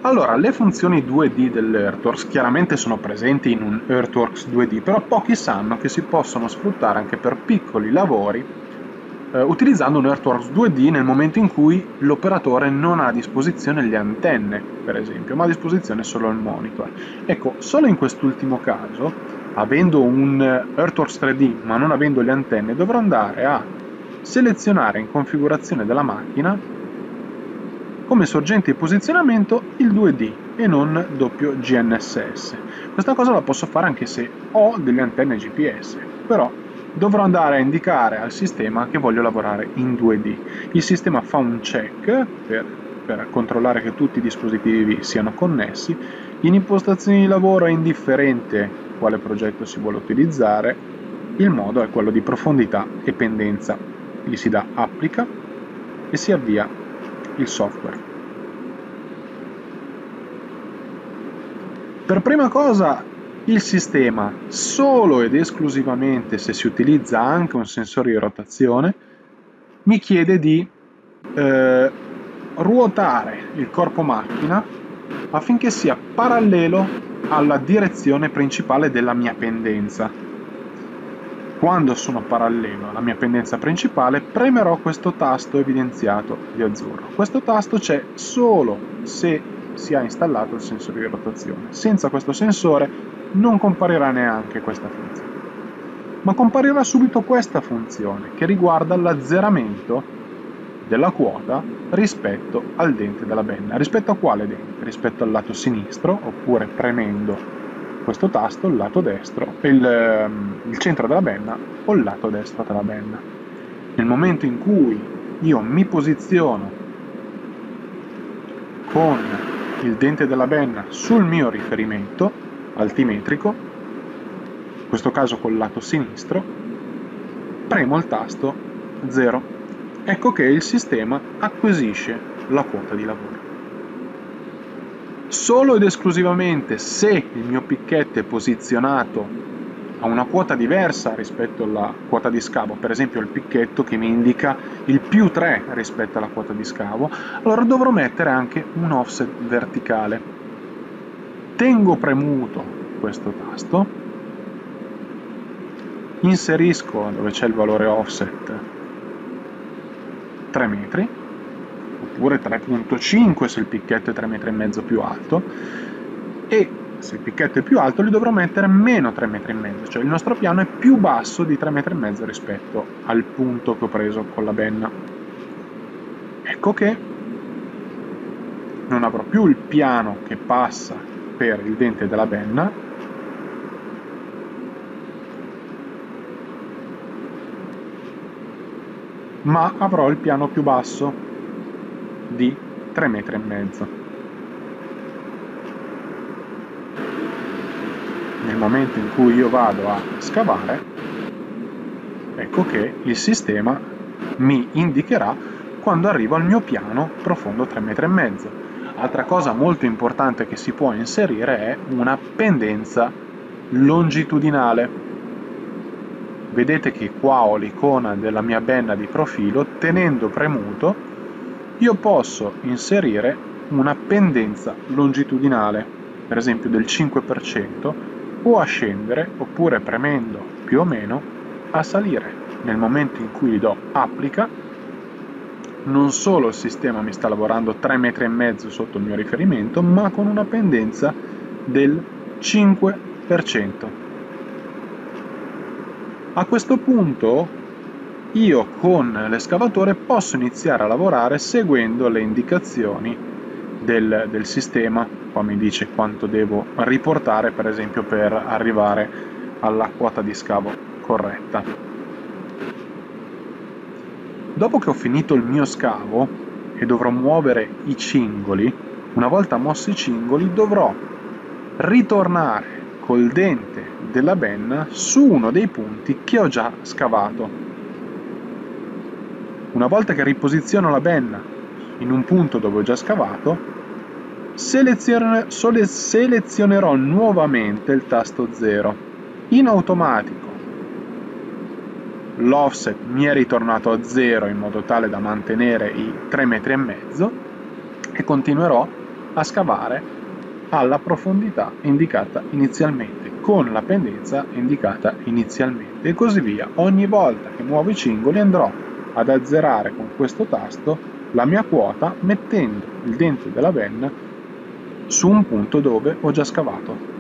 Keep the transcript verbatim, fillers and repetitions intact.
Allora, le funzioni due D dell'Earthworks chiaramente sono presenti in un Earthworks due D, però pochi sanno che si possono sfruttare anche per piccoli lavori eh, utilizzando un Earthworks due D nel momento in cui l'operatore non ha a disposizione le antenne, per esempio, ma ha a disposizione solo il monitor. Ecco, solo in quest'ultimo caso, avendo un Earthworks tre D ma non avendo le antenne, dovrò andare a selezionare in configurazione della macchina come sorgente di posizionamento il due D e non doppio G N S S. Questa cosa la posso fare anche se ho delle antenne G P S, però dovrò andare a indicare al sistema che voglio lavorare in due D. Il sistema fa un check per, per controllare che tutti i dispositivi siano connessi. In impostazioni di lavoro è indifferente quale progetto si vuole utilizzare, il modo è quello di profondità e pendenza. Gli si dà applica e si avvia il software. Per prima cosa, il sistema, solo ed esclusivamente se si utilizza anche un sensore di rotazione, mi chiede di eh, ruotare il corpo macchina affinché sia parallelo alla direzione principale della mia pendenza. Quando sono parallelo alla mia pendenza principale, premerò questo tasto evidenziato di azzurro. Questo tasto c'è solo se si ha installato il sensore di rotazione. Senza questo sensore non comparirà neanche questa funzione. Ma comparirà subito questa funzione, che riguarda l'azzeramento della quota rispetto al dente della benna. Rispetto a quale dente? Rispetto al lato sinistro, oppure premendo questo tasto, il lato destro, il, il centro della benna o il lato destro della benna. Nel momento in cui io mi posiziono con il dente della benna sul mio riferimento altimetrico, in questo caso col lato sinistro, premo il tasto zero. Ecco che il sistema acquisisce la quota di lavoro. Solo ed esclusivamente se il mio picchetto è posizionato a una quota diversa rispetto alla quota di scavo, per esempio il picchetto che mi indica il più tre rispetto alla quota di scavo, allora dovrò mettere anche un offset verticale. Tengo premuto questo tasto, inserisco dove c'è il valore offset tre metri, oppure tre virgola cinque se il picchetto è tre metri e mezzo più alto, e se il picchetto è più alto li dovrò mettere meno tre metri e mezzo, cioè il nostro piano è più basso di tre metri e mezzo rispetto al punto che ho preso con la benna. Ecco che non avrò più il piano che passa per il dente della benna, ma avrò il piano più basso di tre metri e mezzo. Nel momento in cui io vado a scavare, ecco che il sistema mi indicherà quando arrivo al mio piano profondo tre metri e mezzo. Altra cosa molto importante che si può inserire è una pendenza longitudinale. Vedete che qua ho l'icona della mia benna di profilo, tenendo premuto io posso inserire una pendenza longitudinale, per esempio del cinque per cento, o a scendere, oppure premendo più o meno a salire. Nel momento in cui do applica, non solo il sistema mi sta lavorando tre metri e mezzo sotto il mio riferimento, ma con una pendenza del cinque per cento. A questo punto io con l'escavatore posso iniziare a lavorare seguendo le indicazioni del, del sistema. Qua mi dice quanto devo riportare, per esempio, per arrivare alla quota di scavo corretta. Dopo che ho finito il mio scavo e dovrò muovere i cingoli, una volta mossi i cingoli dovrò ritornare col dente della benna su uno dei punti che ho già scavato. Una volta che riposiziono la benna in un punto dove ho già scavato, selezionerò nuovamente il tasto zero. In automatico l'offset mi è ritornato a zero in modo tale da mantenere i tre metri e mezzo e continuerò a scavare alla profondità indicata inizialmente, con la pendenza indicata inizialmente, e così via. Ogni volta che muovo i cingoli andrò ad azzerare con questo tasto la mia quota mettendo il dente della penna su un punto dove ho già scavato.